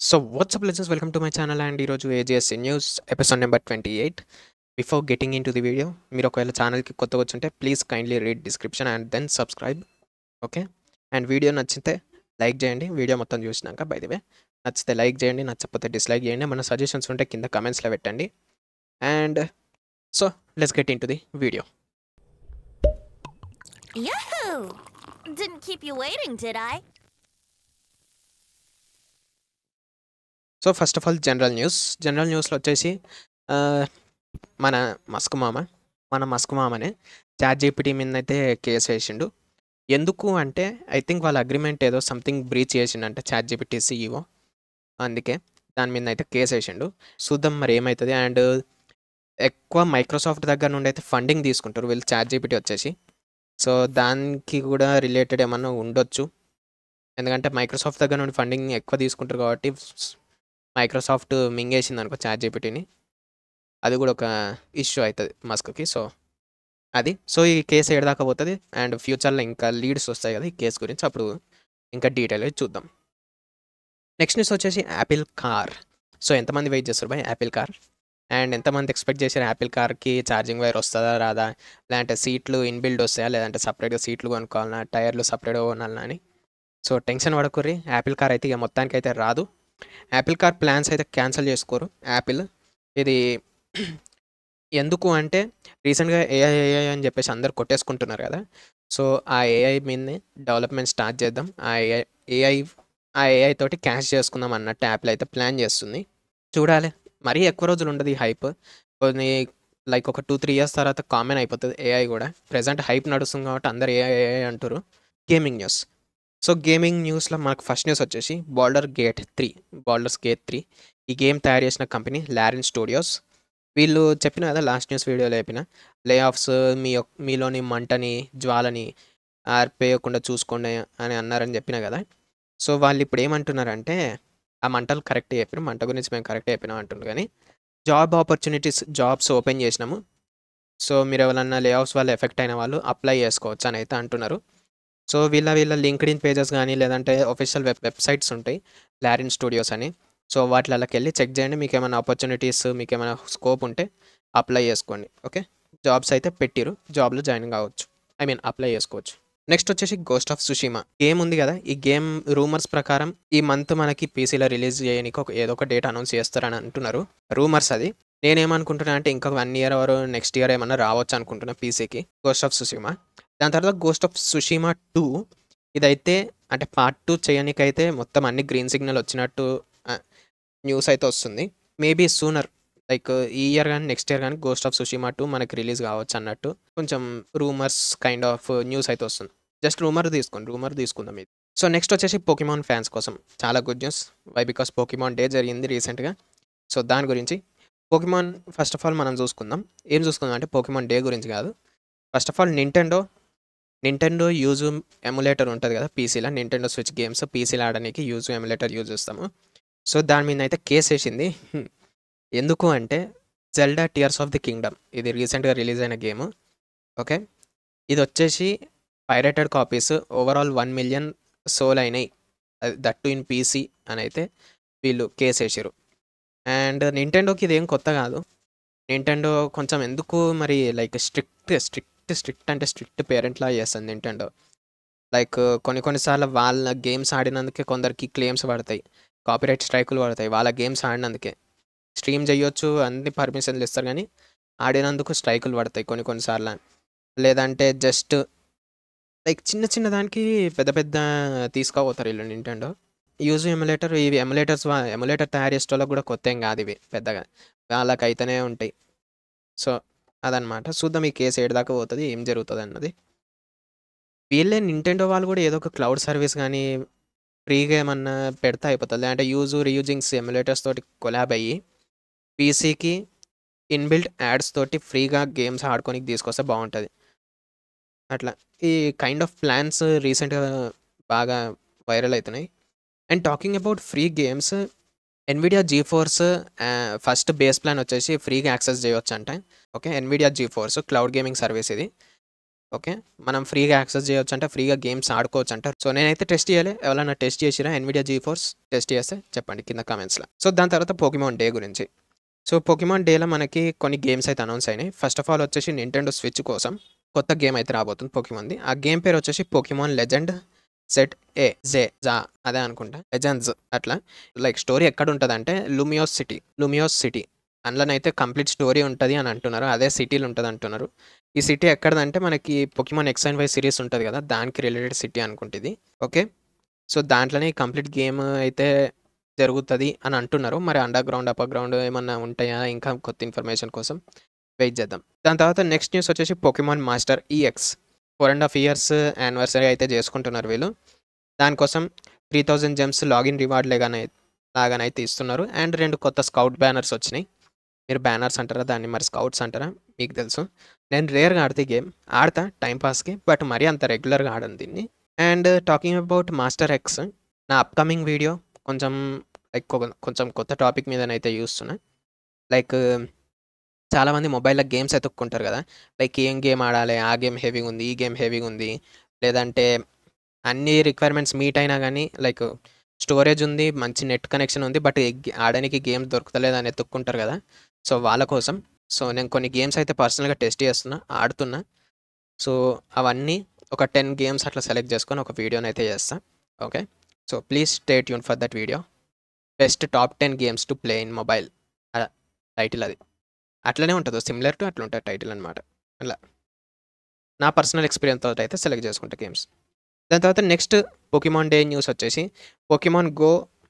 So what's up listeners, welcome to my channel and ఈరోజు AGSC news episode number 28. Before getting into the video, మీరు ఒకవేళ ఛానల్కి కొత్తగా వచ్చుంటే please kindly read description and then subscribe. Okay, and video నచ్చితే like చేయండి. Video మొత్తం చూసినాక బై ది వే నచ్చితే లైక్ చేయండి, నచ్చకపోతే డిస్లైక్ చేయండి. మన సజెషన్స్ ఉంటే కింద కమెంట్స్లో పెట్టండి. And so let's get into the video. Yahoo! Didn't keep you waiting, did I? So first of all general న్యూస్లో వచ్చేసి మన మస్క్ మామనే చాట్ జీపీటీ మీద అయితే కేసు వేసిండు. ఎందుకు అంటే ఐ థింక్ వాళ్ళ అగ్రిమెంట్ ఏదో సంథింగ్ బ్రీచ్ చేసిండంటే చాట్ జీపీటీ CEO, అందుకే దాని మీద అయితే కేసు వేసిండు. చూద్దాం మరి ఏమవుతుంది. అండ్ ఎక్కువ మైక్రోసాఫ్ట్ దగ్గర నుండి అయితే ఫండింగ్ తీసుకుంటారు వీళ్ళు చాట్ జీపీటీ వచ్చేసి. సో దానికి కూడా రిలేటెడ్ ఏమన్నా ఉండొచ్చు, ఎందుకంటే మైక్రోసాఫ్ట్ దగ్గర నుండి ఫండింగ్ ఎక్కువ తీసుకుంటారు కాబట్టి మైక్రోసాఫ్ట్ మింగేసింది అనుకో చాట్ జీపీటీని, అది కూడా ఒక ఇష్యూ అవుతుంది మస్క్కి. సో అది ఈ కేసు ఏడదాకా పోతుంది అండ్ ఫ్యూచర్లో ఇంకా లీడ్స్ వస్తాయి కదా ఈ కేసు గురించి, అప్పుడు ఇంకా డీటెయిల్గా చూద్దాం. నెక్స్ట్ న్యూస్ వచ్చేసి యాపిల్ కార్. సో ఎంతమంది వెయిట్ చేస్తారు బై యాపిల్ కార్, అండ్ ఎంతమంది ఎక్స్పెక్ట్ చేశారు యాపిల్ కార్కి ఛార్జింగ్ వైర్ వస్తుందా రాదా, లేదంటే సీట్లు ఇన్బిల్డ్ వస్తాయా, లేదంటే సపరేట్గా సీట్లు కొనుక్కోవాలన్నా, టైర్లు సపరేట్గా కొనాలన్నా అని. సో టెన్షన్ పడకుర్రి, యాపిల్ కార్ అయితే ఇక మొత్తానికి అయితే రాదు. యాపిల్ కార్ ప్లాన్స్ అయితే క్యాన్సిల్ చేసుకోరు యాపిల్. ఇది ఎందుకు అంటే రీసెంట్గా ఏఐ అని చెప్పేసి అందరు కొట్టేసుకుంటున్నారు కదా. సో ఆ ఏఐ మీదనే డెవలప్మెంట్ స్టార్ట్ చేద్దాం, ఆ ఏఐ తోటి క్యాష్ చేసుకుందాం అన్నట్టు యాపిల్ అయితే ప్లాన్ చేస్తుంది. చూడాలి, మరీ ఎక్కువ రోజులు ఉండదు ఈ హైప్. కొన్ని లైక్ ఒక 2-3 ఇయర్స్ తర్వాత కామన్ అయిపోతుంది ఏఐ కూడా. ప్రెజెంట్ హైప్ నడుస్తుంది కాబట్టి అందరు ఏఐ అంటారు. Gaming news. సో గేమింగ్ న్యూస్లో మనకు ఫస్ట్ న్యూస్ వచ్చేసి బాల్డర్స్ గేట్ 3. ఈ గేమ్ తయారు చేసిన కంపెనీ లారిన్ స్టూడియోస్. వీళ్ళు చెప్పిన కదా లాస్ట్ న్యూస్ వీడియోలో చెప్పిన లే ఆఫ్స్ మీలోని మంటని జ్వాలని ఆర్పేయకుండా చూసుకోండి అని అన్నారని చెప్పిన కదా. సో వాళ్ళు ఇప్పుడు ఏమంటున్నారంటే ఆ మంటలు కరెక్ట్ చెప్పిన, మంట గురించి మేము కరెక్ట్ చెప్పినాం అంటున్నారు, కానీ జాబ్స్ ఓపెన్ చేసినాము. సో మీరు ఎవరన్నా లే ఆఫ్స్ వల్ల ఎఫెక్ట్ అయిన వాళ్ళు అప్లై చేసుకోవచ్చు అని అయితే అంటున్నారు. సో వీళ్ళ లింక్డ్ఇన్ పేజెస్ కానీ లేదంటే ఒఫిషియల్ వెబ్సైట్స్ ఉంటాయి లారిన్ స్టూడియోస్ అని. సో వాటికి వెళ్ళి చెక్ చేయండి, మీకు ఏమైనా ఆపర్చునిటీస్, మీకు ఏమైనా స్కోప్ ఉంటే అప్లై చేసుకోండి. ఓకే, జాబ్స్ అయితే పెట్టిరు, జాబ్లో జాయిన్ కావచ్చు, అప్లై చేసుకోవచ్చు. నెక్స్ట్ వచ్చేసి గోస్ట్ ఆఫ్ సుషిమా గేమ్ ఉంది కదా. ఈ గేమ్ రూమర్స్ ప్రకారం ఈ మంత్ మనకి పీసీలో రిలీజ్ చేయడానికి ఏదో ఒక డేట్ అనౌన్స్ చేస్తారని అంటున్నారు. రూమర్స్ అది. నేనేమనుకుంటున్నా అంటే ఇంకా 1 ఇయర్ ఆర్ నెక్స్ట్ ఇయర్ ఏమన్నా రావచ్చు అనుకుంటున్నా పీసీకి గోస్ట్ ఆఫ్ సుషిమా. దాని తర్వాత గోస్ట్ ఆఫ్ సుషిమా 2, ఇదైతే అంటే పార్ట్ 2 చేయడానికైతే మొత్తం అన్ని గ్రీన్ సిగ్నల్ వచ్చినట్టు న్యూస్ అయితే వస్తుంది. మేబీ సూనర్, లైక్ ఈ ఇయర్ కానీ నెక్స్ట్ ఇయర్ కానీ గోస్ట్ ఆఫ్ సుషిమా 2 మనకి రిలీజ్ కావచ్చు అన్నట్టు కొంచెం రూమర్స్ కైండ్ ఆఫ్ న్యూస్ అయితే వస్తుంది. జస్ట్ రూమర్ తీసుకుందాం ఇది. సో నెక్స్ట్ వచ్చేసి పోకీమాన్ ఫ్యాన్స్ కోసం చాలా good news. Why because Pokemon day జరిగింది రీసెంట్గా. సో దాని గురించి పోకీమాన్ ఫస్ట్ ఆఫ్ ఆల్ మనం చూసుకుందాం. ఏం చూసుకుందాం అంటే పోకీమాన్ డే గురించి కాదు. First of all Nintendo Yuzu emulator ఉంటుంది కదా పీసీలో, నింటెండో స్విచ్ గేమ్స్ పీసీలో ఆడడానికి యూజు ఎమ్యులేటర్ యూజ్ చేస్తాము. సో దాని మీద అయితే కేసు వేసింది. ఎందుకు అంటే Zelda Tears of the Kingdom, ఇది రీసెంట్గా రిలీజ్ అయిన గేమ్. ఓకే, ఇది వచ్చేసి pirated copies overall 1 million sold అయినాయి, దట్ టు ఇన్ పీసీ అని అయితే వీళ్ళు కేసు వేసారు. అండ్ నింటెండోకి ఇదేం కొత్త కాదు. నింటెండో కొంచెం ఎందుకు మరి లైక్ స్ట్రిక్ట్ పేరెంట్లా చేస్తుంది నింటెండో. లైక్ కొన్నిసార్లు వాళ్ళ గేమ్స్ ఆడినందుకే కొందరికి క్లెయిమ్స్ పడతాయి, కాపీరైట్ స్ట్రైకులు పడతాయి. వాళ్ళ గేమ్స్ ఆడినందుకే స్ట్రీమ్ చేయొచ్చు, అన్ని పర్మిషన్లు ఇస్తారు, కానీ ఆడినందుకు స్ట్రైకులు పడతాయి కొన్నిసార్లు. లేదంటే జస్ట్ లైక్ చిన్న దానికి పెద్ద తీసుకోపోతారు వీళ్ళు నింటెండో. యూజ్ ఎమ్యులేటర్, ఇవి ఎమ్యులేటర్ తయారు చేసే వాళ్ళకి కూడా కొత్త ఏం కాదు, ఇవి పెద్దగా వాళ్ళకైతేనే ఉంటాయి. సో అదనమాట. చూద్దాం ఈ కేసు ఏడదాకా పోతుంది, ఏం జరుగుతుంది అన్నది. వీళ్ళే నింటెండో వాళ్ళు కూడా ఏదో ఒక క్లౌడ్ సర్వీస్ కానీ ఫ్రీగా ఏమన్నా పెడితే అయిపోతుంది. అంటే రీయూజింగ్స్ ఎమ్యులేటర్స్ తోటి కొలాబ్ అయ్యి పీసీకి ఇన్బిల్ట్ యాడ్స్ తోటి ఫ్రీగా గేమ్స్ ఆడుకోనికి తీసుకొస్తే బాగుంటుంది. అట్లా ఈ కైండ్ ఆఫ్ ప్లాన్స్ రీసెంట్గా బాగా వైరల్ అవుతున్నాయి. And talking about free games, Nvidia GeForce first base plan వచ్చేసి ఫ్రీగా యాక్సెస్ చేయవచ్చు అంట. Okay, Nvidia GeForce cloud gaming service ఇది. ఓకే. మనం ఫ్రీగా యాక్సెస్ చేయొచ్చంట. ఫ్రీగా గేమ్స్ ఆడుకోవచ్చంట. సో, నేనైతే టెస్ట్ చేయలే. ఎవరైనా టెస్ట్ చేసిర్రా ఎన్విడియా జీఫోర్స్ టెస్ట్ చేస్తే చెప్పండి కింద కామెంట్స్‌లో. సో, దాని తర్వాత పోకీమాన్ డే గురించి. సో, పోకీమాన్ డేలో మనకి కొన్ని గేమ్స్ అయితే అనౌన్స్ అయినాయి. ఫస్ట్ ఆఫ్ ఆల్ వచ్చేసి నింటెండో స్విచ్ కోసం కొత్త గేమ్ అయితే రాబోతుంది పోకీమాన్‌ది. ఆ గేమ్ పేరు వచ్చేసి పోకీమాన్ లెజెండ్ జా అదే అనుకుంటా. లెజెండ్స్ అట్లా. లైక్ స్టోరీ ఎక్కడుంటదంటే లూమియోస్ సిటీ. అందులోనైతే కంప్లీట్ స్టోరీ ఉంటది అని అంటున్నారు. అదే సిటీలో ఉంటదంటున్నారు. ఈ సిటీ ఎక్కడిదంటే మనకి Pokemon X and Y series ఉంటది కదా! దానికి రిలేటెడ్ సిటీ అనుకుంట ఇది. ఓకే. సో, దాంట్లోనే కంప్లీట్ గేమ్ అయితే జరుగుతది అని అంటున్నారు. మరి అండర్ గ్రౌండ్, అప్పర్ గ్రౌండ్ ఏమన్నా ఉంటాయా? ఇంకా కొత్త ఇన్ఫర్మేషన్ కోసం వెయిట్ చేద్దాం. దాని తర్వాత నెక్స్ట్ న్యూస్ వచ్చేసి Pokemon Master EX 4.5 years anniversary అయితే చేసుకుంటున్నారు వీళ్ళు. దానికోసం 3000 జెమ్స్ లాగిన్ రివార్డ్ లాగానైతే ఇస్తున్నారు. అండ్ 2 కొత్త స్కౌట్ బ్యానర్స్ వచ్చినాయి. మీరు బ్యానర్స్ అంటారా? దాన్ని మరి స్కౌట్స్ అంటారా? మీకు తెలుసు. నేను రేర్‌గా ఆడతా ఈ గేమ్. ఆడతా టైమ్ పాస్‌కి. బట్ మరీ అంత రెగ్యులర్‌గా ఆడను దీన్ని. And talking about Master EX నా అప్‌కమింగ్ వీడియో కొంచెం లైక్ కొంచెం కొత్త టాపిక్ మీదనైతే చూస్తున్నా. లైక్ చాలామంది మొబైల్‌లో గేమ్స్ ఎతుక్కుంటారు కదా! లైక్ ఏం గేమ్ ఆడాలి? ఆ గేమ్ హెవీగుంది. ఈ గేమ్ హెవీగుంది. లేదంటే అన్ని రిక్వైర్మెంట్స్ మీట్ అయినా గానీ లైక్ స్టోరేజ్ ఉంది. మంచి నెట్ కనెక్షన్ ఉంది. బట్ ఆడడానికి గేమ్స్ దొరుకుతలేదని ఎతుక్కుంటారు కదా! సో, వాళ్ళ కోసం. సో, నేను కొన్ని గేమ్స్ అయితే పర్సనల్‌గా టెస్ట్ చేస్తున్నా. ఆడుతున్నా. సో, అవన్నీ ఒక 10 గేమ్స్ అట్లా సెలెక్ట్ చేసుకొని ఒక వీడియోనైతే చేస్తా. Okay. So, please stay tune for that video. Best top 10 games to play in mobile. Title అది. అట్లనే ఉంటది. సిమిలర్ టు అట్లుంటది టైటిల్ అనమాట. అలా. నా పర్సనల్ ఎక్స్‌పీరియన్స్ తోటైతే సెలెక్ట్ చేసుకుంటా గేమ్స్. దాని తర్వాత నెక్స్ట్ పోకీమాన్ డే న్యూస్ వచ్చేసి Pokemon Go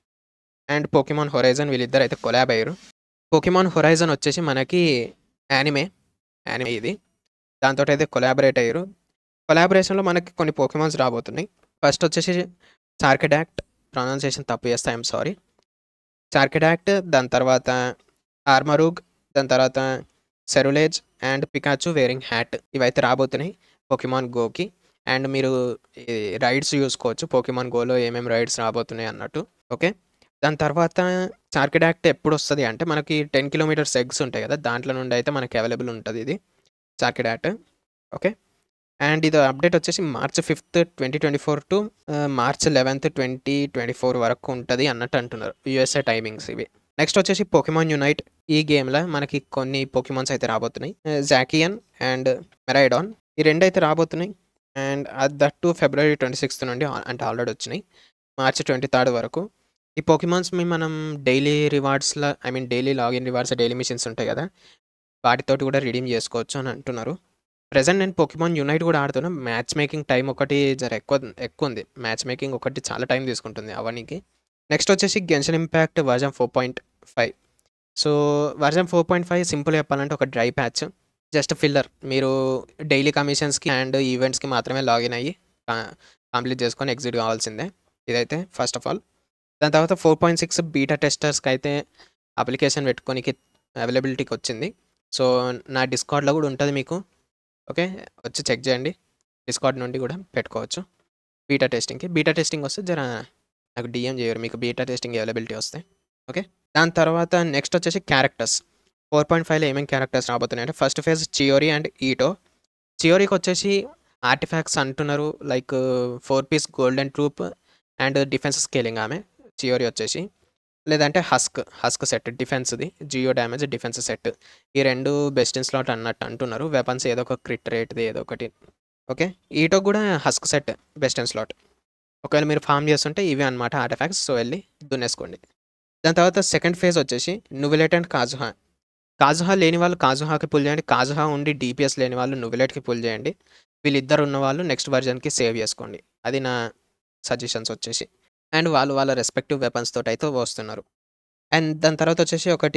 and Pokemon Horizon వీళ్ళిద్దరైతే కొలాబ్ అయ్యారు. పోకీమాన్ హొరైజన్ వచ్చేసి మనకి యానిమే ఇది. దాంతోటైతే కొలాబరేట్ అయ్యారు. కొలాబరేషన్‌లో మనకి కొన్ని పోకీమాన్స్ రాబోతున్నాయి. ఫస్ట్ వచ్చేసి చార్కెడాక్ట్ ప్రొనౌన్సియేషన్ తప్పు చేస్తే ఐ యామ్ సారీ. చార్కెడాక్ట్ దాని తర్వాత ఆర్మరూగ్ దాని తర్వాత Ceruledge and Pikachu wearing hat ఇవైతే రాబోతున్నాయి పోకీమాన్ గోకి. అండ్ మీరు ఈ రైడ్స్ చూసుకోవచ్చు. పోకీమాన్ గోలో ఏమేమి రైడ్స్ రాబోతున్నాయి అన్నట్టు. ఓకే. దాని తర్వాత చార్కెడాక్ట్ ఎప్పుడొస్తది అంటే మనకి 10 కిలోమీటర్స్ ఎగ్స్ ఉంటాయి కదా! దాంట్లో నుండి అయితే మనకి అవైలబుల్ ఉంటది ఇది చార్కెడాక్ట్. ఓకే. అండ్ ఇది అప్డేట్ వచ్చేసి March 5th 2024 to March 11th 2024 వరకు ఉంటది అన్నట్టు అంటున్నారు. యూఎస్ఏ టైమింగ్స్ ఇవి. నెక్స్ట్ వచ్చేసి పోకీమాన్ యునైట్. ఈ గేమ్‌లో మనకి కొన్ని పోకీమాన్స్ అయితే రాబోతున్నాయి. జాకియన్ అండ్ మెరైడాన్ ఈ 2 అయితే రాబోతున్నాయి. And that to February 26th నుండి అంటే ఆల్రెడీ వచ్చినాయి. మార్చ్ 23rd వరకు. ఈ పోకీమాన్స్‌ని మనం డైలీ రివార్డ్స్‌ల I mean daily login rewards, daily missions ఉంటాయి కదా! వాటితోటి కూడా రిడీమ్ చేసుకోవచ్చు అని అంటున్నారు. ప్రెజెంట్ నేను పోకీమాన్ యునైట్ కూడా ఆడుతున్నా. మ్యాచ్ మేకింగ్ టైం ఒకటి ఎక్కువుంది. మ్యాచ్ మేకింగ్ ఒకటి చాలా టైం తీసుకుంటుంది అవ్వనీకి. నెక్స్ట్ వచ్చేసి గెన్షిన్ ఇంపాక్ట్ వర్షన్ 4.5. సో, వర్షన్ 4.5 సింపుల్‌గా చెప్పాలంటే ఒక డ్రై ప్యాచ్. Just filler. మీరు డైలీ కమిషన్స్‌కి అండ్ ఈవెంట్స్‌కి మాత్రమే లాగిన్ అయ్యి కంప్లీట్ చేసుకొని ఎగ్జిట్ కావాల్సిందే. ఇదైతే ఫస్ట్ ఆఫ్ ఆల్. దాని తర్వాత 4.6 బీటా టెస్టర్స్‌కి అయితే అప్లికేషన్ పెట్టుకోనికి అవైలబిలిటీకి వచ్చింది. సో, నా డిస్కార్డ్‌లో కూడా ఉంటది మీకు. ఓకే. వచ్చి చెక్ చేయండి. డిస్కార్డ్ నుండి కూడా పెట్టుకోవచ్చు. బీటా టెస్టింగ్‌కి. బీటా టెస్టింగ్ వస్తే నాకు డీఎం చేయరు మీకు బీటా టెస్టింగ్ అవైలబిలిటీ వస్తే. ఓకే. దాని తర్వాత నెక్స్ట్ వచ్చేసి క్యారెక్టర్స్. 4.5లో ఏమేం క్యారెక్టర్స్ రాబోతున్నాయంటే first phase Chiori and Itto. చియోరికి వచ్చేసి ఆర్టిఫాక్ట్స్ అంటున్నారు. Like 4 piece golden troupe and defense scaling ఆమె చియోరి వచ్చేసి. లేదంటే హస్క్ సెట్ డిఫెన్స్‌ది. Geo damage defense set. ఈ 2 బెస్ట్ ఇన్ స్లాట్ అన్నట్టు అంటున్నారు. వెపన్స్ ఏదో ఒక క్రిట్ రేట్‌ది ఏదో ఒకటి. ఓకే. ఈటో కూడా husk set best in slot. ఒకవేళ మీరు ఫార్మ్ చేస్తుంటే ఇవే అనమాట ఆర్టిఫాక్ట్స్. సో, వెళ్లి దున్నేసుకోండి. దాని తర్వాత సెకండ్ ఫేజ్ వచ్చేసి నువిలెట్ అండ్ కాజుహా. కాజుహా లేని వాళ్ళు కాజుహాకి పుల్ చేయండి. కాజుహా ఉండి డీపీఎస్ లేని వాళ్ళు నువిలెట్‌కి పుల్ చేయండి. వీళ్ళిద్దరు ఉన్నవాళ్ళు నెక్స్ట్ వర్షన్‌కి సేవ్ చేసుకోండి. అది నా సజెషన్స్ వచ్చేసి. అండ్ వాళ్ళు వాళ్ళ రెస్పెక్టివ్ వెపన్స్ తోటైతే వస్తున్నారు. అండ్ దాని తర్వాత వచ్చేసి ఒకటి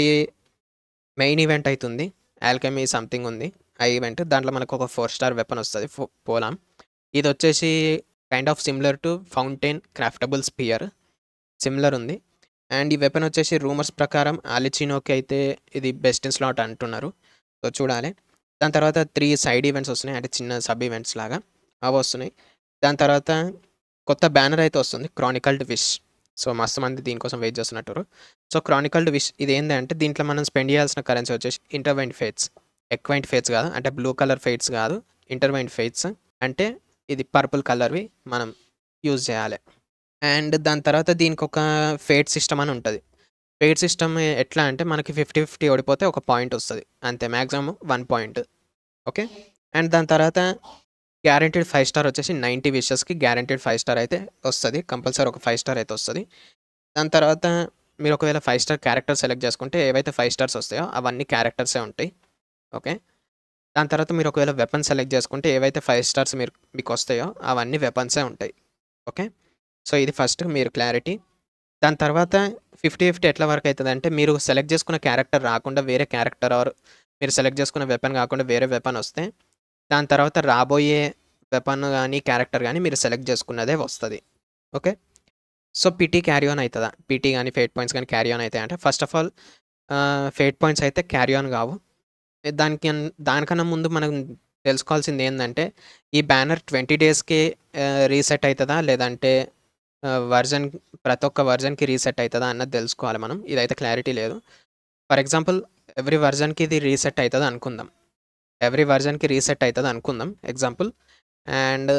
మెయిన్ ఈవెంట్ అయితుంది. ఆల్కెమీ సంథింగ్ ఉంది. ఆ ఈవెంట్ దాంట్లో మనకు ఒక 4 స్టార్ వెపన్ వస్తది. పోలామ్. ఇదొచ్చేసి kind of similar to fountain craftable spear. Similar ఉంది. అండ్ ఈ వెపన్ వచ్చేసి రూమర్స్ ప్రకారం ఆలిచినోకి అయితే ఇది బెస్ట్ ఇన్ స్లాట్ అంటున్నారు. సో, చూడాలి. దాని తర్వాత 3 సైడ్ ఈవెంట్స్ వస్తున్నాయి. అంటే చిన్న సబ్ ఈవెంట్స్ లాగా అవి వస్తున్నాయి. దాని తర్వాత కొత్త బ్యానర్ అయితే వస్తుంది. క్రానికల్డ్ విష్. సో, మస్తు మంది దీనికోసం వెయిట్ చేస్తున్నట్టు. సో, క్రానికల్డ్ విష్ ఇది ఏందంటే దీంట్లో మనం స్పెండ్ చేయాల్సిన కరెన్సీ వచ్చేసి ఇంటర్వెంట్ ఫేట్స్. ఎక్వైంట్ ఫేట్స్ కాదు. అంటే బ్లూ కలర్ ఫేట్స్ కాదు. ఇంటర్వైన్ ఫేట్స్ అంటే ఇది పర్పుల్ కలర్వి మనం యూజ్ చేయాలి. అండ్ దాని తర్వాత దీనికి ఒక ఫేట్ సిస్టమ్ అని ఉంటుంది. ఫేట్ సిస్టమ్ ఎట్లా అంటే మనకి 50-50 ఓడిపోతే ఒక పాయింట్ వస్తుంది అంతే, మ్యాక్సిమం 1 పాయింట్. ఓకే. అండ్ దాని తర్వాత గ్యారంటీడ్ 5 స్టార్ వచ్చేసి 90 విషెస్కి గ్యారంటీడ్ 5 స్టార్ అయితే వస్తుంది, కంపల్సరీ ఒక 5 స్టార్ అయితే వస్తుంది. దాని తర్వాత మీరు ఒకవేళ 5 స్టార్ క్యారెక్టర్ సెలెక్ట్ చేసుకుంటే ఏవైతే 5 స్టార్స్ వస్తాయో అవన్నీ క్యారెక్టర్సే ఉంటాయి. ఓకే. దాని తర్వాత మీరు ఒకవేళ వెపన్ సెలెక్ట్ చేసుకుంటే ఏవైతే 5 స్టార్స్ మీకు వస్తాయో అవన్నీ వెపన్సే ఉంటాయి. ఓకే. సో ఇది ఫస్ట్ మీరు క్లారిటీ. దాని తర్వాత 50-50 ఎట్లా వర్క్ అవుతుందంటే మీరు సెలెక్ట్ చేసుకున్న క్యారెక్టర్ రాకుండా వేరే క్యారెక్టర్ ఆర్ మీరు సెలెక్ట్ చేసుకున్న వెపన్ కాకుండా వేరే వెపన్ వస్తే దాని తర్వాత రాబోయే వెపన్ కానీ క్యారెక్టర్ కానీ మీరు సెలెక్ట్ చేసుకున్నదే వస్తుంది. Okay. So PT carry on అవుతుందా, పీటీ కానీ ఫేట్ పాయింట్స్ కానీ క్యారీ ఆన్ అవుతాయి అంటే first of all fate points అయితే క్యారీ ఆన్ కావు. దానికన్నా ముందు మనం తెలుసుకోవాల్సింది ఏంటంటే ఈ బ్యానర్ 20 డేస్కి రీసెట్ అవుతుందా లేదంటే వర్జన్ ప్రతి ఒక్క వర్జన్కి రీసెట్ అవుతుందా అన్నది తెలుసుకోవాలి మనం. ఇదైతే క్లారిటీ లేదు. ఫర్ ఎగ్జాంపుల్ ఎవ్రీ వర్జన్కి ఇది రీసెట్ అవుతుంది అనుకుందాం, ఎగ్జాంపుల్. అండ్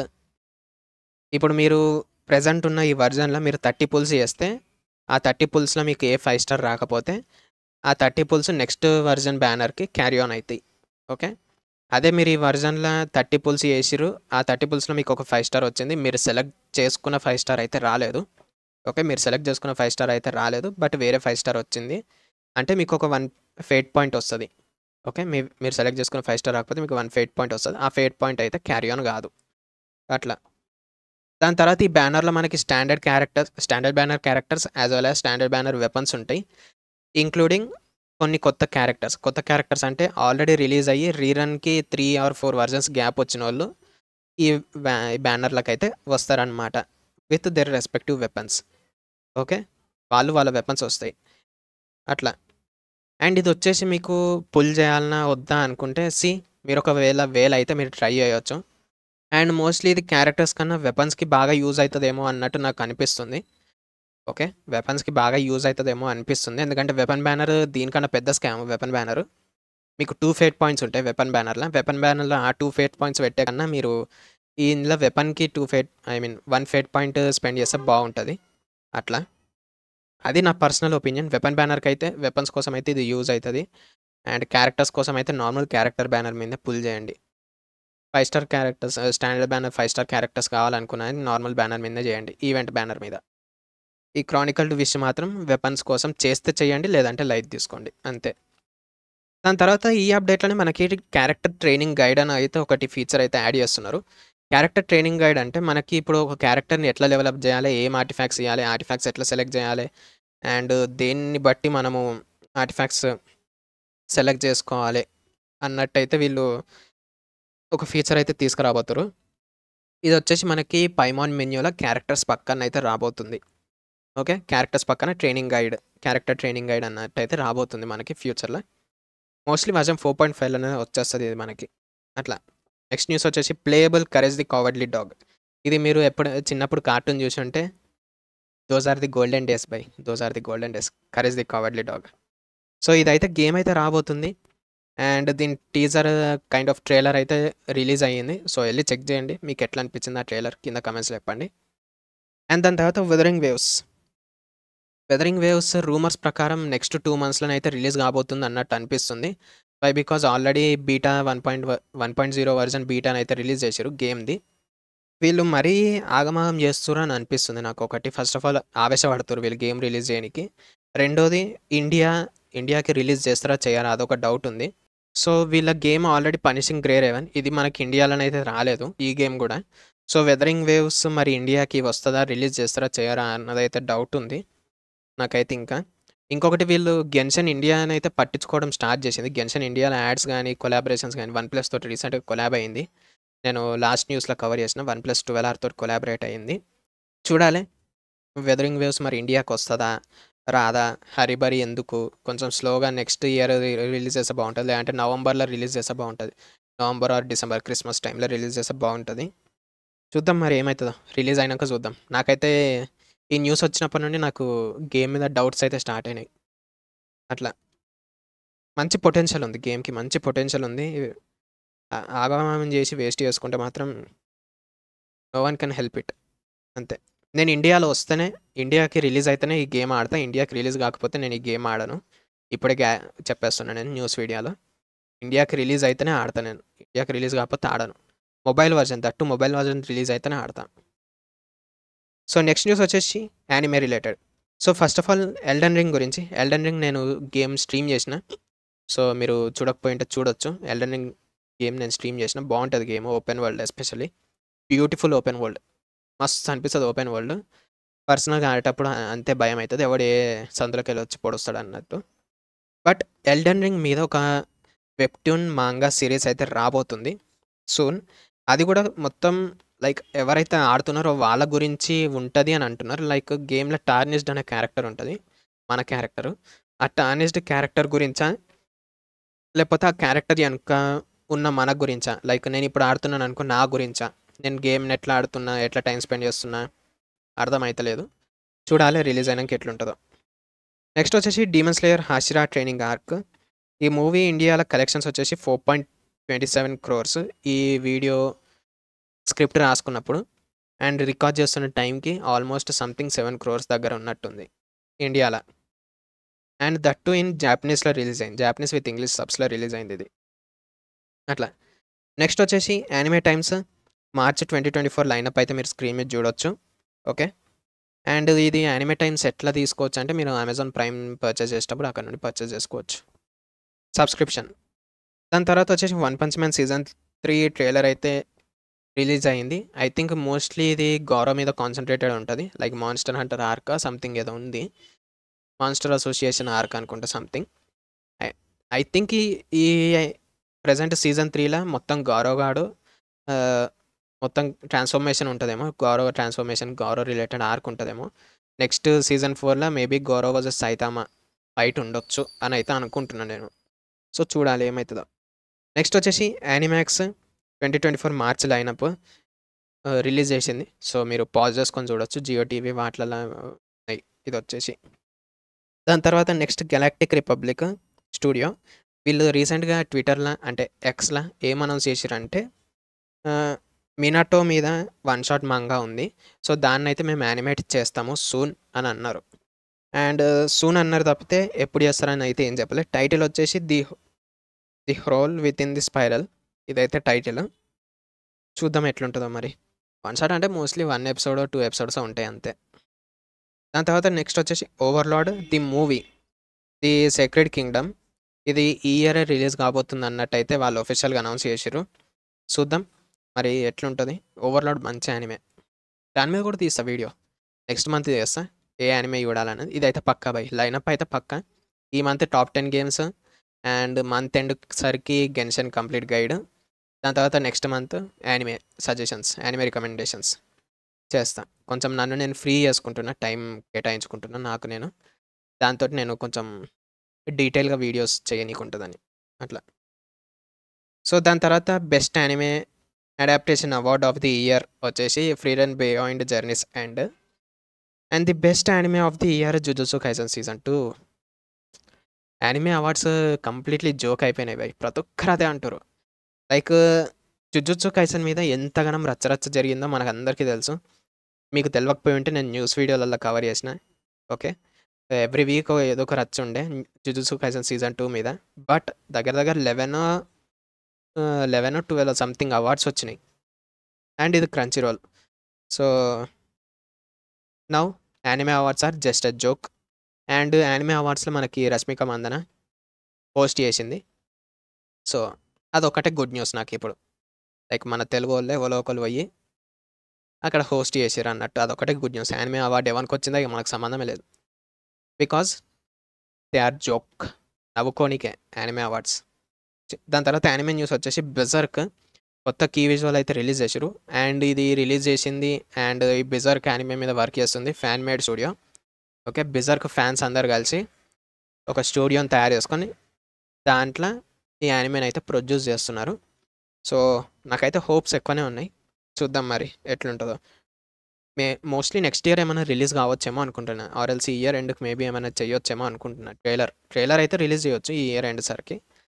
ఇప్పుడు మీరు ప్రెజెంట్ ఉన్న ఈ వర్జన్లో మీరు 30 పుల్స్ చేస్తే ఆ 30 పుల్స్లో మీకు ఏ 5 స్టార్ రాకపోతే ఆ 30 పుల్స్ నెక్స్ట్ వర్జన్ బ్యానర్కి క్యారీ ఆన్ అవుతాయి. ఓకే. అదే మీరు ఈ వర్జన్లో 30 పుల్స్ చేసిరు, ఆ 30 పుల్స్లో మీకు ఒక 5 స్టార్ వచ్చింది, మీరు సెలెక్ట్ చేసుకున్న 5 స్టార్ అయితే రాలేదు. ఓకే. మీరు సెలెక్ట్ చేసుకున్న 5 స్టార్ అయితే రాలేదు, బట్ వేరే 5 స్టార్ వచ్చింది అంటే మీకు ఒక 1 ఫేట్ పాయింట్ వస్తుంది. ఓకే. మీరు సెలెక్ట్ చేసుకున్న 5 స్టార్ రాకపోతే మీకు 1 ఫేట్ పాయింట్ వస్తుంది. ఆ ఫేట్ పాయింట్ అయితే క్యారీ ఆన్ కాదు. అట్లా. దాని తర్వాత ఈ బ్యానర్లో మనకి standard banner characters as well as standard banner weapons ఉంటాయి, ఇంక్లూడింగ్ కొన్ని కొత్త క్యారెక్టర్స్ అంటే ఆల్రెడీ రిలీజ్ అయ్యి రీరన్కి 3 or 4 వర్జన్స్ గ్యాప్ వచ్చిన వాళ్ళు ఈ బ్యానర్లకు అయితే వస్తారనమాట with their respective weapons. Okay. వాళ్ళ వెపన్స్ వస్తాయి అట్లా. అండ్ ఇది వచ్చేసి మీకు పుల్ చేయాలన్నా వద్దా అనుకుంటే మీరు ఒకవేళ అయితే మీరు ట్రై చేయొచ్చు. అండ్ మోస్ట్లీ ఇది క్యారెక్టర్స్ కన్నా వెపన్స్కి బాగా యూజ్ అవుతుందేమో అన్నట్టు నాకు అనిపిస్తుంది. ఓకే. వెపన్స్కి బాగా యూజ్ అవుతుందేమో అనిపిస్తుంది, ఎందుకంటే వెపన్ బ్యానర్ దీనికన్నా పెద్ద స్కామ్. వెపన్ బ్యానర్ మీకు 2 ఫేట్ పాయింట్స్ ఉంటాయి వెపన్ బ్యానర్లో ఆ 2 ఫేట్ పాయింట్స్ పెట్టే కన్నా మీరు ఇందులో వెపన్కి 1 ఫేట్ పాయింట్ స్పెండ్ చేస్తే బాగుంటుంది అట్లా. అది నా పర్సనల్ ఒపీనియన్. వెపన్ బ్యానర్కి అయితే వెపన్స్ కోసం అయితే ఇది యూజ్ అవుతుంది, అండ్ క్యారెక్టర్స్ కోసం అయితే నార్మల్ క్యారెక్టర్ బ్యానర్ మీద పుల్ చేయండి. 5 star characters standard banner 5 star characters కావాలనుకున్నాను నార్మల్ బ్యానర్ మీద చేయండి, ఈవెంట్ బ్యానర్ మీద. ఈ క్రానికల్ విష్ మాత్రం వెపన్స్ కోసం చేస్తే చేయండి, లేదంటే లైట్ తీసుకోండి అంతే. దాని తర్వాత ఈ అప్డేట్లోనే మనకి క్యారెక్టర్ ట్రైనింగ్ గైడ్ అని అయితే ఒకటి ఫీచర్ అయితే యాడ్ చేస్తున్నారు. క్యారెక్టర్ ట్రైనింగ్ గైడ్ అంటే మనకి ఇప్పుడు ఒక క్యారెక్టర్ని ఎట్లా డెవలప్ చేయాలి, ఏం ఆర్టిఫాక్ట్స్ ఇవ్వాలి, ఆర్టిఫాక్ట్స్ ఎట్లా సెలెక్ట్ చేయాలి, అండ్ దేన్ని బట్టి మనము ఆర్టిఫాక్ట్స్ సెలెక్ట్ చేసుకోవాలి అన్నట్టయితే వీళ్ళు ఒక ఫీచర్ అయితే తీసుకురాబోతున్నారు. ఇది వచ్చేసి మనకి పైమాన్ మెన్యూలో క్యారెక్టర్స్ పక్కన అయితే రాబోతుంది. ఓకే. క్యారెక్టర్స్ పక్కన క్యారెక్టర్ ట్రైనింగ్ గైడ్ అన్నట్టయితే రాబోతుంది మనకి ఫ్యూచర్లో. మోస్ట్లీ వర్జన్ 4.5లోనే వచ్చేస్తుంది ఇది మనకి అట్లా. నెక్స్ట్ న్యూస్ వచ్చేసి playable Courage the cowardly dog. ఇది మీరు చిన్నప్పుడు కార్టూన్ చూసి ఉంటే those are the golden days Courage the cowardly dog. So ఇదైతే గేమ్ అయితే రాబోతుంది, అండ్ దీని టీజర్ కైండ్ ఆఫ్ ట్రైలర్ అయితే రిలీజ్ అయ్యింది. సో వెళ్ళి చెక్ చేయండి, మీకు ఎట్లా అనిపించింది ఆ ట్రైలర్ కింద కమెంట్స్లో చెప్పండి. అండ్ దాని తర్వాత వెదరింగ్ వేవ్స్ రూమర్స్ ప్రకారం నెక్స్ట్ 2 monthsలోనే అయితే రిలీజ్ కాబోతుంది అన్నట్టు అనిపిస్తుంది. బికాజ్ ఆల్రెడీ బీటా 1.0 వర్జన్ బీటాని అయితే రిలీజ్ చేశారు గేమ్ది. వీళ్ళు మరీ ఆగమాగం చేస్తున్నారు అని అనిపిస్తుంది నాకు. ఒకటి ఫస్ట్ ఆఫ్ ఆల్ ఆవేశపడుతున్నారు వీళ్ళు గేమ్ రిలీజ్ చేయడానికి. రెండోది ఇండియాకి రిలీజ్ చేస్తారా చేయరా అదొక డౌట్ ఉంది. సో వీళ్ళ game already Punishing Gray Raven, ఇది మనకి ఇండియాలోనే అయితే రాలేదు ఈ గేమ్ కూడా. సో వెదరింగ్ వేవ్స్ మరి ఇండియాకి వస్తుందా, రిలీజ్ చేస్తారా చేయరా అన్నదైతే డౌట్ ఉంది నాకైతే. ఇంకొకటి వీళ్ళు గెన్షన్ ఇండియా అని అయితే పట్టించుకోవడం స్టార్ట్ చేసింది. గెన్షన్ ఇండియాలో యాడ్స్ కానీ కొలాబరేషన్స్ కానీ OnePlus తోటి రీసెంట్గా కొలాబ్ అయింది. నేను లాస్ట్ న్యూస్లో కవర్ చేసిన OnePlus 12R తోటి కొలాబరేట్ అయింది. చూడాలి వెదరింగ్ వేవ్స్ మరి ఇండియాకి వస్తుందా రాదా, హరిబరి ఎందుకు, కొంచెం స్లోగా నెక్స్ట్ ఇయర్ రిలీజ్ చేస్తే బాగుంటుంది, లేదంటే నవంబర్లో రిలీజ్ చేస్తే బాగుంటుంది. నవంబర్ ఆర్ డిసెంబర్ క్రిస్మస్ టైంలో రిలీజ్ చేస్తే బాగుంటుంది. చూద్దాం మరి ఏమవుతుందో, రిలీజ్ అయినాక చూద్దాం. నాకైతే ఈ న్యూస్ వచ్చినప్పటి నుండి నాకు గేమ్ మీద డౌట్స్ అయితే స్టార్ట్ అయినాయి అట్లా. మంచి పొటెన్షియల్ ఉంది గేమ్కి, మంచి పొటెన్షియల్ ఉంది. ఆగమాగం చేసి వేస్ట్ చేసుకుంటే మాత్రం no one can help it. అంతే. నేను ఇండియాలో వస్తేనే, ఇండియాకి రిలీజ్ అయితేనే ఈ గేమ్ ఆడతా. ఇండియాకి రిలీజ్ కాకపోతే నేను ఈ గేమ్ ఆడను. ఇప్పుడే చెప్పేస్తున్నాను నేను న్యూస్ వీడియోలో. ఇండియాకి రిలీజ్ అయితేనే ఆడతా నేను. ఇండియాకి రిలీజ్ కాకపోతే ఆడను. Mobile version, that mobile version release అయితేనే ఆడతా. సో నెక్స్ట్ న్యూస్ వచ్చేసి anime related. So first of all Elden Ring గురించి. ఎల్డెన్ రింగ్ నేను గేమ్ స్ట్రీమ్ చేసిన. సో మీరు చూడకపోయింటే చూడొచ్చు. ఎల్డెన్ రింగ్ గేమ్ నేను స్ట్రీమ్ చేసిన. బాగుంటుంది game, open world especially. Beautiful open world, మస్తు అనిపిస్తుంది ఓపెన్ వరల్డ్. పర్సనల్గా ఆడేటప్పుడు అంతే భయం అవుతుంది, ఎవడు ఏ సందులోకి వెళ్ళి వచ్చి పొడుస్తాడు అన్నట్టు. బట్ ఎల్డెన్ రింగ్ మీద ఒక వెబ్టూన్ మాంగా సిరీస్ అయితే రాబోతుంది సూన్. అది కూడా మొత్తం లైక్ ఎవరైతే ఆడుతున్నారో వాళ్ళ గురించి ఉంటుంది అని అంటున్నారు. లైక్ గేమ్లో టార్నిస్డ్ అనే క్యారెక్టర్ ఉంటుంది, మన క్యారెక్టరు. ఆ టార్నిస్డ్ క్యారెక్టర్ గురించా, లేకపోతే ఆ క్యారెక్టర్ వెనుక ఉన్న మన గురించా? లైక్ నేను ఇప్పుడు ఆడుతున్నాను అనుకో, నా గురించా? నేను గేమ్ని ఎట్లా ఆడుతున్నా, ఎట్లా టైం స్పెండ్ చేస్తున్నా అర్థమవుతలేదు. చూడాలి రిలీజ్ అయినాక ఎట్లుంటుందో. నెక్స్ట్ వచ్చేసి Demon Slayer Hashira training arc. ఈ మూవీ ఇండియాలో కలెక్షన్స్ వచ్చేసి 4.27 crores ఈ వీడియో స్క్రిప్ట్ రాసుకున్నప్పుడు. అండ్ రికార్డ్ చేస్తున్న టైంకి ఆల్మోస్ట్ సంథింగ్ 7 crores దగ్గర ఉన్నట్టుంది ఇండియాలో. అండ్ దట్టు ఇన్ జాపనీస్లో రిలీజ్ అయింది, జాపనీస్ విత్ ఇంగ్లీష్ సబ్స్లో రిలీజ్ అయింది ఇది. అట్లా. నెక్స్ట్ వచ్చేసి యానిమే టైమ్స్ మార్చ్ 2024 లైనప్ అయితే మీరు స్క్రీన్ మీద చూడొచ్చు. ఓకే. అండ్ ఇది యానిమే టైమ్స్ ఎట్లా తీసుకోవచ్చు అంటే, మీరు అమెజాన్ ప్రైమ్ పర్చేస్ చేసేటప్పుడు అక్కడ నుండి పర్చేస్ చేసుకోవచ్చు, సబ్స్క్రిప్షన్. దాని తర్వాత వచ్చేసి One Punch Man season 3 trailer అయితే రిలీజ్ అయింది. ఐ థింక్ మోస్ట్లీ ఇది గౌరవ్ మీద కాన్సన్ట్రేటెడ్ ఉంటుంది. Like Monster Hunter arc something ఏదో ఉంది, మాన్స్టర్ అసోసియేషన్ ఆర్క్ అనుకుంటా సంథింగ్. ఐ థింక్ ఈ ప్రజెంట్ సీజన్ 3లో మొత్తం గౌరవ్ గాడు మొత్తం ట్రాన్స్ఫర్మేషన్ ఉంటుందేమో, Garou transformation, Garou related arc ఉంటుందేమో. నెక్స్ట్ సీజన్ 4లో maybe Garou versus Saitama fight ఉండొచ్చు అని అయితే అనుకుంటున్నాను నేను. సో చూడాలి ఏమవుతుందో. నెక్స్ట్ వచ్చేసి యానిమాక్స్ 2024 మార్చ్ లైనప్ రిలీజ్ చేసింది. సో మీరు పాజ్ చేసుకొని చూడొచ్చు, జియో టీవీ వాటిలలో ఇది వచ్చేసి. దాని తర్వాత నెక్స్ట్ గెలాక్టిక్ రిపబ్లిక్ స్టూడియో. వీళ్ళు రీసెంట్గా ట్విట్టర్లో అంటే ఎక్స్లో ఏం అనౌన్స్ చేసిరంటే, మినాటో మీద వన్ షాట్ మంగా ఉంది, సో దాన్ని అయితే మేము యానిమేట్ చేస్తాము సూన్ అని అన్నారు. అండ్ సూన్ అన్నారు తప్పితే ఎప్పుడు చేస్తారని అయితే ఏం చెప్పలేదు. టైటిల్ వచ్చేసి the hole within the spiral, ఇదైతే టైటిల్. చూద్దాం ఎట్లుంటుందో మరి. వన్ షాట్ అంటే మోస్ట్లీ 1 episode 2 episodes ఉంటాయి అంతే. దాని తర్వాత నెక్స్ట్ వచ్చేసి Overlord the movie, the sacred kingdom. ఇది ఈ ఇయర్ రిలీజ్ కాబోతుంది అన్నట్టయితే వాళ్ళు ఒఫిషియల్గా అనౌన్స్ చేసారు. చూద్దాం మరి ఎట్లుంటుంది. ఓవర్లార్డ్ మంచి యానిమే, దాని మీద కూడా తీస్తా వీడియో, నెక్స్ట్ మంత్ చేస్తా ఏ యానిమే చూడాలనేది. ఇదైతే పక్కా బై, లైనప్ అయితే పక్కా. ఈ month top 10 games, and month end సరికి గెన్షన్ కంప్లీట్ గైడ్. దాని తర్వాత next month anime suggestions, anime recommendations చేస్తా. కొంచెం నన్ను నేను ఫ్రీ చేసుకుంటున్నా, టైం కేటాయించుకుంటున్నా నాకు నేను. దాంతో నేను కొంచెం డీటెయిల్గా వీడియోస్ చేయనీకుంటుందని అట్లా. సో దాని తర్వాత best anime adaptation award of the year వచ్చేసి Frieren beyond journeys and the best anime of the year Jujutsu Kaisen season 2. Anime awards completely joke అయిపోయినాయి బై, ప్రతి ఒక్కరు అదే అంటారు. లైక్ జుజుత్సు కైసెన్ మీద ఎంతగానం రచ్చరచ్చ జరిగిందో మనకు అందరికీ తెలుసు. మీకు తెలియకపోయి ఉంటే నేను న్యూస్ వీడియోలలో కవర్ చేసిన. ఓకే, ఎవ్రీ వీక్ ఏదో ఒక రచ్చ ఉండే జుజుత్సు కైసెన్ సీజన్ 2 మీద. బట్ దగ్గర దగ్గర 11 12 సంథింగ్ అవార్డ్స్ వచ్చినాయి. అండ్ ఇది Crunchyroll. So now anime awards are just a joke. And anime అవార్డ్స్లో మనకి రష్మిక మందన హోస్ట్ చేసింది. సో అదొకటే గుడ్ న్యూస్ నాకు ఇప్పుడు. లైక్ మన తెలుగు వాళ్ళే ఎవరో ఒకరు పోయి అక్కడ హోస్ట్ చేసారు అన్నట్టు, అదొకటే గుడ్ న్యూస్. యానిమే అవార్డు ఎవరికి వచ్చిందో ఇక మనకు సంబంధమే లేదు, బికాజ్ దే ఆర్ జోక్, నవ్వుకోనికే యానిమే అవార్డ్స్. దాని తర్వాత యానిమే న్యూస్ వచ్చేసి బెజర్క్ కొత్త కీ విజువల్ అయితే రిలీజ్ చేసారు. అండ్ ఇది రిలీజ్ చేసింది అండ్ ఈ బెజర్క్ యానిమే మీద వర్క్ చేస్తుంది fan made studio. Okay, Berserk fans అందరు కలిసి ఒక స్టూడియోని తయారు చేసుకొని దాంట్లో ఈ యానిమేని అయితే ప్రొడ్యూస్ చేస్తున్నారు. సో నాకైతే హోప్స్ ఎక్కువనే ఉన్నాయి, చూద్దాం మరి ఎట్లుంటుందో. మోస్ట్లీ నెక్స్ట్ ఇయర్ ఏమైనా రిలీజ్ కావచ్చేమో అనుకుంటున్నా, ఆర్ఎల్స్ ఈ ఇయర్ ఎండ్కి మేబీ ఏమైనా చేయొచ్చేమో అనుకుంటున్నా. ట్రైలర్ అయితే రిలీజ్ చేయొచ్చు ఈ ఇయర్ ఎండ్ సరికి.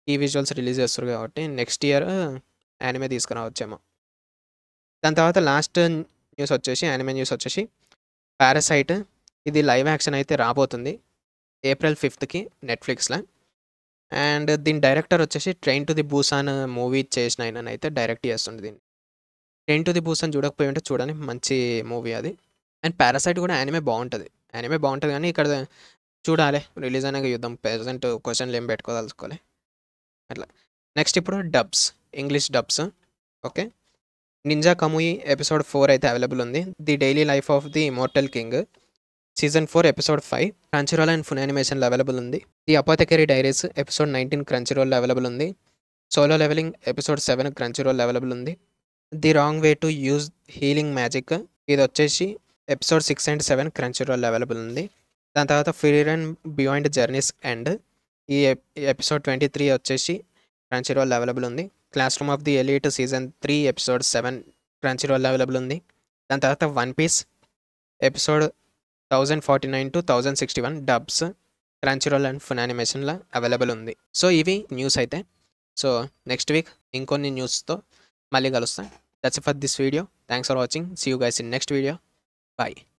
కీ విజువల్స్ రిలీజ్ చేస్తారు కాబట్టి నెక్స్ట్ ఇయర్ యానిమే తీసుకురావచ్చేమో. దాని తర్వాత లాస్ట్ న్యూస్ వచ్చేసి యానిమే న్యూస్ వచ్చేసి పారాసైట్. ఇది లైవ్ యాక్షన్ అయితే రాబోతుంది April 5కి నెట్ఫ్లిక్స్లో. అండ్ దీని డైరెక్టర్ వచ్చేసి Train to the Busan movie చేసిన ఆయన అయితే డైరెక్ట్ చేస్తుంది దీన్ని. ట్రైన్ టు ది బూసాన్ చూడకపోయి ఉంటే చూడండి, మంచి మూవీ అది. అండ్ పారాసైట్ కూడా యానిమే బాగుంటుంది కానీ ఇక్కడ చూడాలి, రిలీజ్ అయినాక చూద్దాం. ప్రెజెంట్ క్వశ్చన్లు ఏం పెట్టుకోదలుచుకోవాలి అట్లా. నెక్స్ట్ ఇప్పుడు dubs, English dubs. Okay, Ninja Kamui episode 4 అయితే అవైలబుల్ ఉంది. The daily life of the immortal king season 4 episode 5 Crunchyroll and ఫున్ యానిమేషన్లో అవైలబుల్ ఉంది. ది అపోథెకరీ డైరీస్ ఎపిసోడ్ 19 క్రంచీరోల్లో అవైలబుల్ ఉంది. సోలో లెవెలింగ్ ఎపిసోడ్ 7 క్రంచీరోల్లో అవైలబుల్ ఉంది. The wrong way to use healing magic ఇది వచ్చేసి ఎపిసోడ్ 6 అండ్ 7 క్రంచీరోల్లో అవైలబుల్ ఉంది. దాని తర్వాత Frieren and beyond journeys and ఈ ఎపిసోడ్ 23 వచ్చేసి క్రంచీరోల్లో అవైలబుల్ ఉంది. Classroom of the elite season 3 episode 7 క్రంచీరోల్లో అవైలబుల్ ఉంది. దాని తర్వాత One Piece episode 1049 to 1061 dubs Crunchyroll and ఫున్ యానిమేషన్లో అవైలబుల్ ఉంది. సో ఇవి న్యూస్ అయితే. సో నెక్స్ట్ వీక్ ఇంకొన్ని న్యూస్తో మళ్ళీ కలుస్తాం. That's for this video. Thanks for watching. See you guys in next video. Bye.